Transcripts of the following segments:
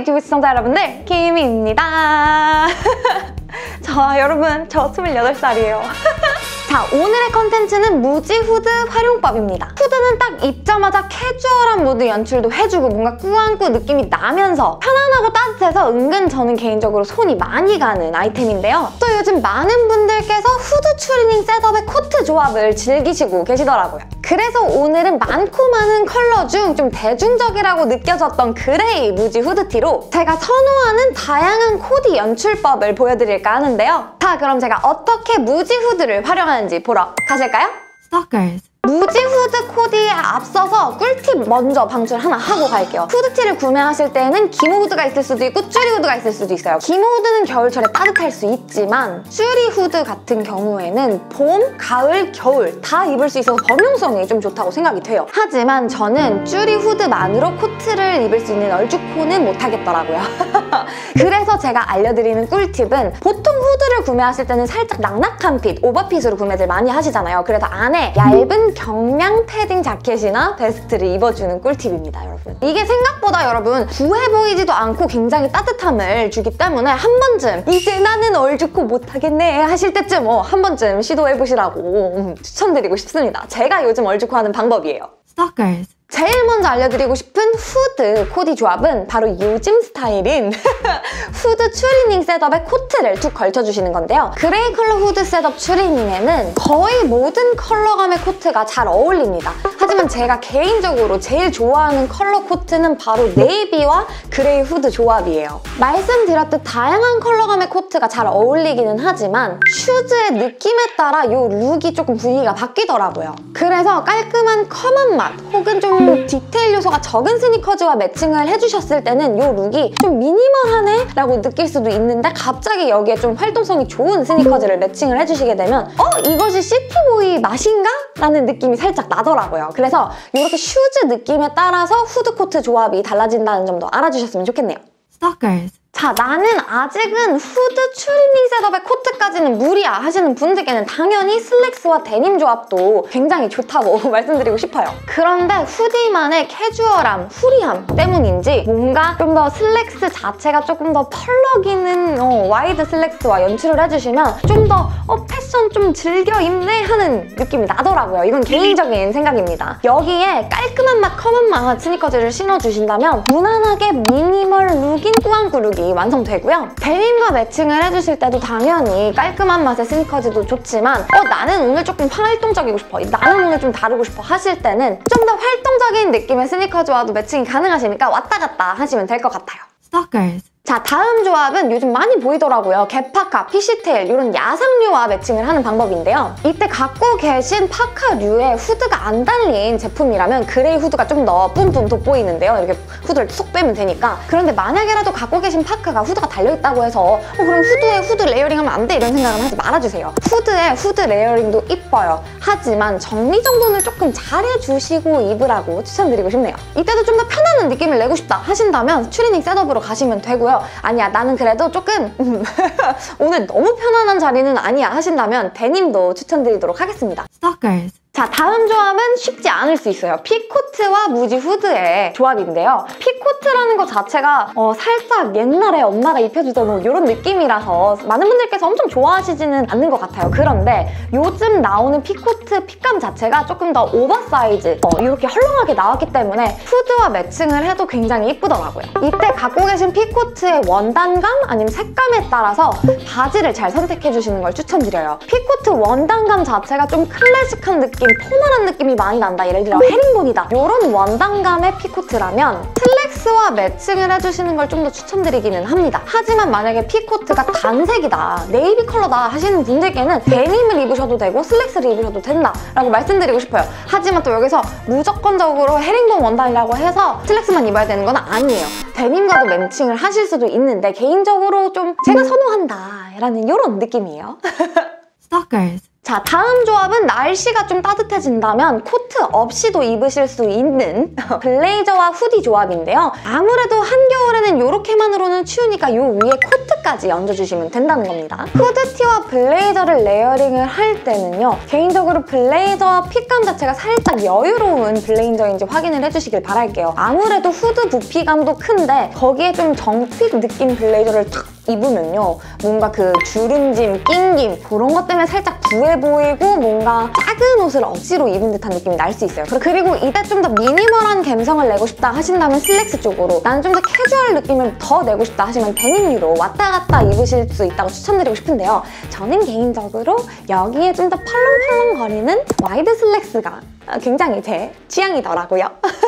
유튜브 시청자 여러분들, 키미입니다. 자, 여러분, 저 28살이에요. 자, 오늘의 컨텐츠는 무지 후드 활용법입니다. 후드는 딱 입자마자 캐주얼한 무드 연출도 해주고 뭔가 꾸안꾸 느낌이 나면서 편안하고 따뜻해서 은근 저는 개인적으로 손이 많이 가는 아이템인데요. 또 요즘 많은 분들께서 후드 추리닝 셋업의 코트 조합을 즐기시고 계시더라고요. 그래서 오늘은 많고 많은 컬러 중 좀 대중적이라고 느껴졌던 그레이 무지 후드티로 제가 선호하는 다양한 코디 연출법을 보여드릴까 하는데요. 자, 그럼 제가 어떻게 무지 후드를 활용하는지 보러 가실까요? Stalkers. 무지 후드 코디에 앞서서 꿀팁 먼저 방출 하나 하고 갈게요. 후드티를 구매하실 때는 기모 후드가 있을 수도 있고 쭈리 후드가 있을 수도 있어요. 기모 후드는 겨울철에 따뜻할 수 있지만 쭈리 후드 같은 경우에는 봄, 가을, 겨울 다 입을 수 있어서 범용성이 좀 좋다고 생각이 돼요. 하지만 저는 쭈리 후드만으로 코트를 입을 수 있는 얼죽코는 못하겠더라고요. 그래서 제가 알려드리는 꿀팁은 보통 후드를 구매하실 때는 살짝 낙낙한 핏, 오버핏으로 구매들 많이 하시잖아요. 그래서 안에 얇은 경량 패딩 자켓이나 베스트를 입어주는 꿀팁입니다, 여러분. 이게 생각보다 여러분 부해 보이지도 않고 굉장히 따뜻함을 주기 때문에 한 번쯤 이제 나는 얼죽코 못하겠네 하실 때쯤 한 번쯤 시도해보시라고 추천드리고 싶습니다. 제가 요즘 얼죽코 하는 방법이에요. Stalkers. 제일 먼저 알려드리고 싶은 후드 코디 조합은 바로 요즘 스타일인 후드 추리닝 셋업에 코트를 툭 걸쳐주시는 건데요. 그레이 컬러 후드 셋업 추리닝에는 거의 모든 컬러감의 코트가 잘 어울립니다. 하지만 제가 개인적으로 제일 좋아하는 컬러 코트는 바로 네이비와 그레이 후드 조합이에요. 말씀드렸듯 다양한 컬러감의 코트가 잘 어울리기는 하지만 슈즈의 느낌에 따라 이 룩이 조금 분위기가 바뀌더라고요. 그래서 깔끔한 컴한 맛 혹은 좀 디테일 요소가 적은 스니커즈와 매칭을 해주셨을 때는 이 룩이 좀 미니멀하네? 라고 느낄 수도 있는데 갑자기 여기에 좀 활동성이 좋은 스니커즈를 매칭을 해주시게 되면 이것이 시티보이 맛인가? 라는 느낌이 살짝 나더라고요. 그래서 이렇게 슈즈 느낌에 따라서 후드 코트 조합이 달라진다는 점도 알아주셨으면 좋겠네요. Stalkers. 자, 나는 아직은 후드 추리닝 셋업의 코트까지는 무리야 하시는 분들께는 당연히 슬랙스와 데님 조합도 굉장히 좋다고 말씀드리고 싶어요. 그런데 후디만의 캐주얼함, 후리함 때문인지 뭔가 좀 더 슬랙스 자체가 조금 더 펄럭이는 와이드 슬랙스와 연출을 해주시면 좀 더 패션 좀 즐겨 입네 하는 느낌이 나더라고요. 이건 개인적인 생각입니다. 여기에 깔끔한 맛, 컴한 맛 스니커즈를 신어주신다면 무난하게 미니멀 룩인 꾸안꾸 룩이 완성되고요. 데님과 매칭을 해주실 때도 당연히 깔끔한 맛의 스니커즈도 좋지만 나는 오늘 조금 활동적이고 싶어, 나는 오늘 좀 다르고 싶어 하실 때는 좀 더 활동적인 느낌의 스니커즈와도 매칭이 가능하시니까 왔다 갔다 하시면 될 것 같아요. Stalkers. 자, 다음 조합은 요즘 많이 보이더라고요. 겟파카, 피시테일 이런 야상류와 매칭을 하는 방법인데요. 이때 갖고 계신 파카류에 후드가 안 달린 제품이라면 그레이 후드가 좀 더 뿜뿜 돋보이는데요. 이렇게 후드를 쏙 빼면 되니까. 그런데 만약에라도 갖고 계신 파카가 후드가 달려있다고 해서 그럼 후드에 후드 레이어링하면 안 돼 이런 생각은 하지 말아주세요. 후드에 후드 레이어링도 이뻐요. 하지만 정리정돈을 조금 잘해주시고 입으라고 추천드리고 싶네요. 이때도 좀 더 편안한 느낌을 내고 싶다 하신다면 추리닝 셋업으로 가시면 되고요. 아니야, 나는 그래도 조금 오늘 너무 편안한 자리는 아니야 하신다면 데님도 추천드리도록 하겠습니다. Stalkers. 자, 다음 조합은 쉽지 않을 수 있어요. 피코트와 무지 후드의 조합인데요. 피코트라는 것 자체가 살짝 옛날에 엄마가 입혀주던 이런 느낌이라서 많은 분들께서 엄청 좋아하시지는 않는 것 같아요. 그런데 요즘 나오는 피코트 핏감 자체가 조금 더 오버사이즈 이렇게 헐렁하게 나왔기 때문에 후드와 매칭을 해도 굉장히 이쁘더라고요. 이때 갖고 계신 피코트의 원단감 아니면 색감에 따라서 바지를 잘 선택해주시는 걸 추천드려요. 피코트 원단감 자체가 좀 클래식한 느낌, 포멀한 느낌이 많이 난다. 예를 들어 헤링본이다. 이런 원단감의 피코트라면 슬랙스와 매칭을 해주시는 걸 좀 더 추천드리기는 합니다. 하지만 만약에 피코트가 단색이다, 네이비 컬러다 하시는 분들께는 데님을 입으셔도 되고 슬랙스를 입으셔도 된다 라고 말씀드리고 싶어요. 하지만 또 여기서 무조건적으로 헤링본 원단이라고 해서 슬랙스만 입어야 되는 건 아니에요. 데님과도 매칭을 하실 수도 있는데 개인적으로 좀 제가 선호한다 라는 이런 느낌이에요. Stalkers. 자, 다음 조합은 날씨가 좀 따뜻해진다면 코트 없이도 입으실 수 있는 블레이저와 후디 조합인데요. 아무래도 한겨울에는 이렇게만으로는 추우니까 요 위에 코트까지 얹어주시면 된다는 겁니다. 후드티와 블레이저를 레이어링을 할 때는요. 개인적으로 블레이저와 핏감 자체가 살짝 여유로운 블레이저인지 확인을 해주시길 바랄게요. 아무래도 후드 부피감도 큰데 거기에 좀 정핏 느낌 블레이저를 탁 입으면요. 뭔가 그 주름짐, 낑김 그런 것 때문에 살짝 부해 보이고 뭔가 작은 옷을 억지로 입은 듯한 느낌이 날 수 있어요. 그리고 이때 좀 더 미니멀한 감성을 내고 싶다 하신다면 슬랙스 쪽으로, 나는 좀 더 캐주얼 느낌을 더 내고 싶다 하시면 데님 위로 왔다 갔다 입으실 수 있다고 추천드리고 싶은데요. 저는 개인적으로 여기에 좀 더 펄렁펄렁거리는 와이드 슬랙스가 굉장히 제 취향이더라고요.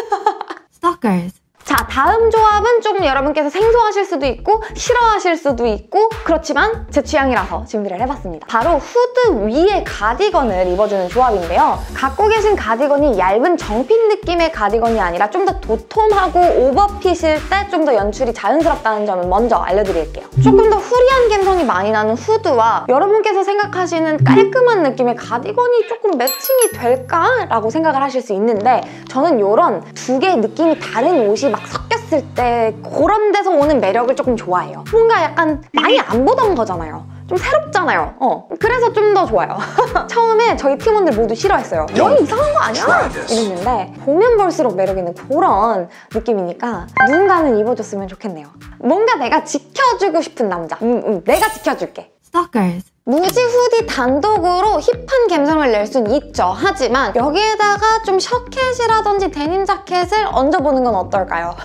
Stalkers. 자, 다음 조합은 조금 여러분께서 생소하실 수도 있고 싫어하실 수도 있고 그렇지만 제 취향이라서 준비를 해봤습니다. 바로 후드 위에 가디건을 입어주는 조합인데요. 갖고 계신 가디건이 얇은 정핏 느낌의 가디건이 아니라 좀 더 도톰하고 오버핏일 때 좀 더 연출이 자연스럽다는 점을 먼저 알려드릴게요. 조금 더 후리한 감성이 많이 나는 후드와 여러분께서 생각하시는 깔끔한 느낌의 가디건이 조금 매칭이 될까라고 생각을 하실 수 있는데, 저는 이런 두 개의 느낌이 다른 옷이 막 섞였을 때 그런 데서 오는 매력을 조금 좋아해요. 뭔가 약간 많이 안 보던 거잖아요. 좀 새롭잖아요. 그래서 좀 더 좋아요. 처음에 저희 팀원들 모두 싫어했어요. 너무 이상한 거 아니야? 이랬는데 보면 볼수록 매력 있는 그런 느낌이니까 누군가는 입어줬으면 좋겠네요. 뭔가 내가 지켜주고 싶은 남자. 내가 지켜줄게. Stalkers. 무지 후디 단독으로 힙한 감성을 낼 순 있죠. 하지만 여기에다가 좀 셔켓이라든지 데님 자켓을 얹어보는 건 어떨까요?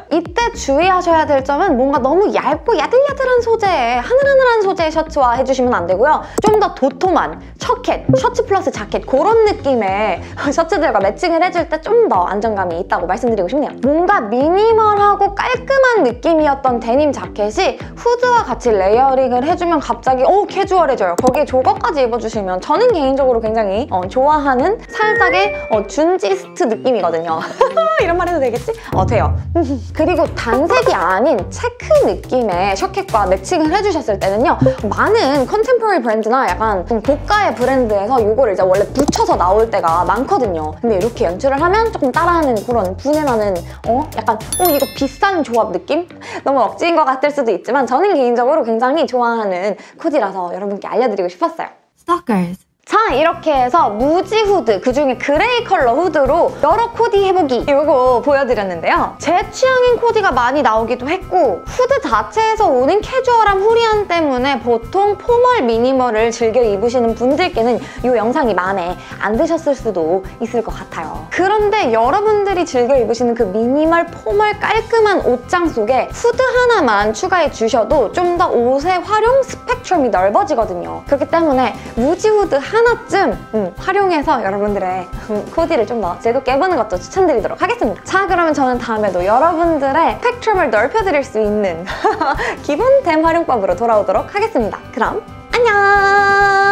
이때 주의하셔야 될 점은 뭔가 너무 얇고 야들야들한 소재의 하늘하늘한 소재의 셔츠와 해주시면 안 되고요. 좀 더 도톰한 셔켓, 셔츠 플러스 자켓 그런 느낌의 셔츠들과 매칭을 해줄 때 좀 더 안정감이 있다고 말씀드리고 싶네요. 뭔가 미니멀하고 깔끔한 느낌이었던 데님 자켓이 후드와 같이 레이어링을 해주면 갑자기 캐주얼해져요. 거기에 조거까지 입어주시면 저는 개인적으로 굉장히 좋아하는 살짝의 준지스트 느낌이거든요. 이런 말 해도 되겠지? 돼요. 그리고 단색이 아닌 체크 느낌의 셔켓과 매칭을 해주셨을 때는요. 많은 컨템포러리 브랜드나 약간 좀 고가의 브랜드에서 이거를 이제 원래 붙여서 나올 때가 많거든요. 근데 이렇게 연출을 하면 조금 따라하는 그런 분해나는 약간 이거 비싼 조합 느낌? 너무 억지인 것 같을 수도 있지만 저는 개인적으로 굉장히 좋아하는 코디라서 여러분께 알려드리고 싶었어요. Stalkers. 자, 이렇게 해서 무지 후드, 그중에 그레이 컬러 후드로 여러 코디 해보기 이거 보여드렸는데요. 제 취향인 코디가 많이 나오기도 했고 후드 자체에서 오는 캐주얼함, 후리함 때문에 보통 포멀, 미니멀을 즐겨 입으시는 분들께는 이 영상이 마음에 안 드셨을 수도 있을 것 같아요. 그런데 여러분들이 즐겨 입으시는 그 미니멀, 포멀, 깔끔한 옷장 속에 후드 하나만 추가해 주셔도 좀 더 옷의 활용 스펙트럼이 넓어지거든요. 그렇기 때문에 무지 후드 하나쯤 활용해서 여러분들의 코디를 좀 더 즐겁게 해보는 것도 추천드리도록 하겠습니다. 자, 그러면 저는 다음에도 여러분들의 스펙트럼을 넓혀드릴 수 있는 기본템 활용법으로 돌아오도록 하겠습니다. 그럼 안녕!